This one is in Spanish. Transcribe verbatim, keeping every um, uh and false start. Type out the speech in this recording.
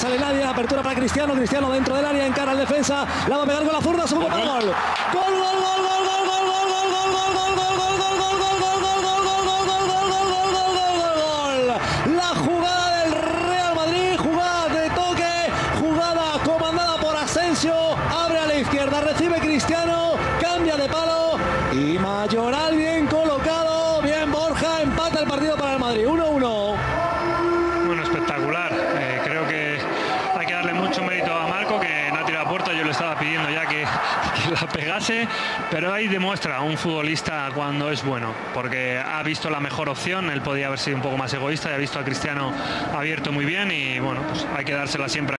Sale nadie, apertura para Cristiano, Cristiano dentro del área, encara al defensa, la va a pegar con la zurda, segundo gol. Gol, gol, gol, gol, gol, gol, gol, gol, gol, gol, gol, gol, gol, gol, gol, gol, la jugada del Real Madrid, jugada de toque, jugada comandada por Asensio, abre a la izquierda, recibe Cristiano, cambia de palo y Mayoral bien colocado, bien Borja, empata el partido para el Madrid, uno uno. Bueno, espectacular, eh, creo que hay que darle mucho mérito a Marco, que no ha tirado a puerta, yo le estaba pidiendo ya que, que la pegase, pero ahí demuestra un futbolista cuando es bueno, porque ha visto la mejor opción, él podía haber sido un poco más egoísta y ha visto a Cristiano abierto muy bien y bueno, pues hay que dársela siempre.